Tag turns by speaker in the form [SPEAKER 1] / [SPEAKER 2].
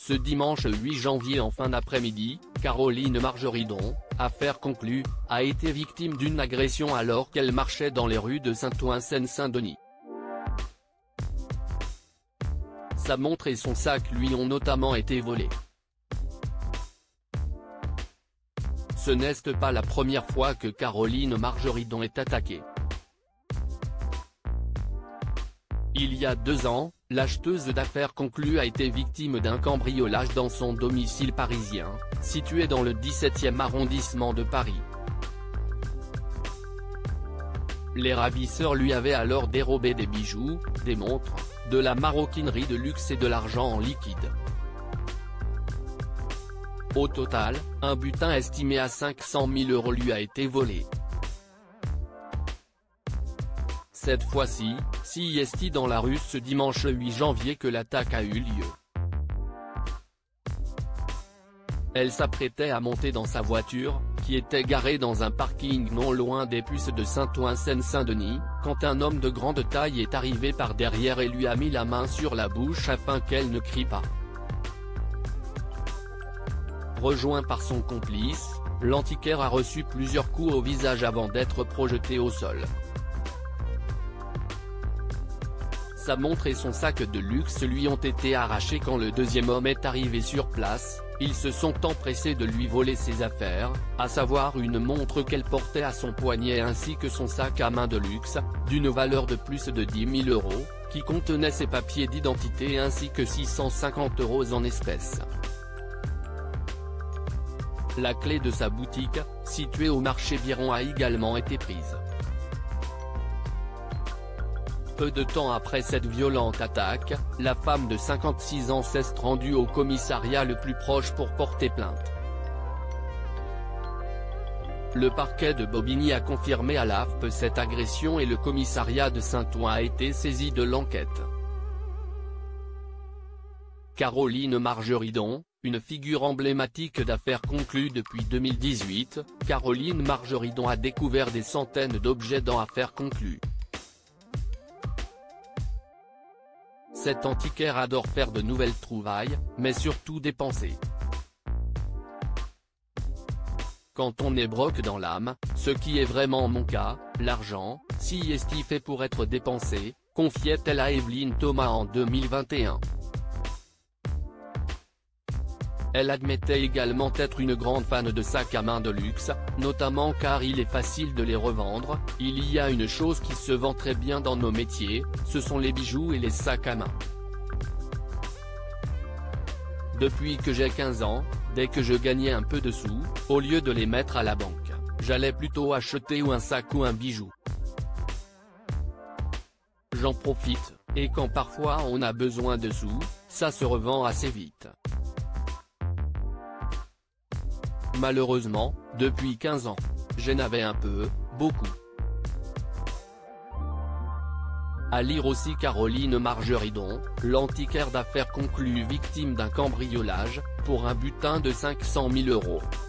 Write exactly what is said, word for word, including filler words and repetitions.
[SPEAKER 1] Ce dimanche huit janvier en fin d'après-midi, Caroline Margeridon, affaire conclue, a été victime d'une agression alors qu'elle marchait dans les rues de Saint-Ouen Seine-Saint-Denis. Sa montre et son sac lui ont notamment été volés. Ce n'est pas la première fois que Caroline Margeridon est attaquée. Il y a deux ans, l'acheteuse d'affaires conclue a été victime d'un cambriolage dans son domicile parisien, situé dans le dix-septième arrondissement de Paris. Les ravisseurs lui avaient alors dérobé des bijoux, des montres, de la maroquinerie de luxe et de l'argent en liquide. Au total, un butin estimé à cinq cent mille euros lui a été volé. Cette fois-ci, c'est dans la rue ce dimanche huit janvier que l'attaque a eu lieu. Elle s'apprêtait à monter dans sa voiture, qui était garée dans un parking non loin des puces de Saint-Ouen Seine-Saint-Denis, quand un homme de grande taille est arrivé par derrière et lui a mis la main sur la bouche afin qu'elle ne crie pas. Rejoint par son complice, l'antiquaire a reçu plusieurs coups au visage avant d'être projeté au sol. Sa montre et son sac de luxe lui ont été arrachés quand le deuxième homme est arrivé sur place. Ils se sont empressés de lui voler ses affaires, à savoir une montre qu'elle portait à son poignet ainsi que son sac à main de luxe, d'une valeur de plus de dix mille euros, qui contenait ses papiers d'identité ainsi que six cent cinquante euros en espèces. La clé de sa boutique, située au marché Biron, a également été prise. Peu de temps après cette violente attaque, la femme de cinquante-six ans s'est rendue au commissariat le plus proche pour porter plainte. Le parquet de Bobigny a confirmé à l'A F P cette agression et le commissariat de Saint-Ouen a été saisi de l'enquête. Caroline Margeridon, une figure emblématique d'affaires conclues depuis deux mille dix-huit, Caroline Margeridon a découvert des centaines d'objets dans affaires conclues. Cet antiquaire adore faire de nouvelles trouvailles, mais surtout dépenser. Quand on est broke dans l'âme, ce qui est vraiment mon cas, l'argent, si est fait pour être dépensé, confiait-elle à Evelyne Thomas en deux mille vingt et un. Elle admettait également être une grande fan de sacs à main de luxe, notamment car il est facile de les revendre. Il y a une chose qui se vend très bien dans nos métiers, ce sont les bijoux et les sacs à main. Depuis que j'ai quinze ans, dès que je gagnais un peu de sous, au lieu de les mettre à la banque, j'allais plutôt acheter ou un sac ou un bijou. J'en profite, et quand parfois on a besoin de sous, ça se revend assez vite. Malheureusement, depuis quinze ans, j'en avais un peu, beaucoup. À lire aussi Caroline Margeridon, l'antiquaire d'affaires conclue victime d'un cambriolage, pour un butin de cinq cent mille euros.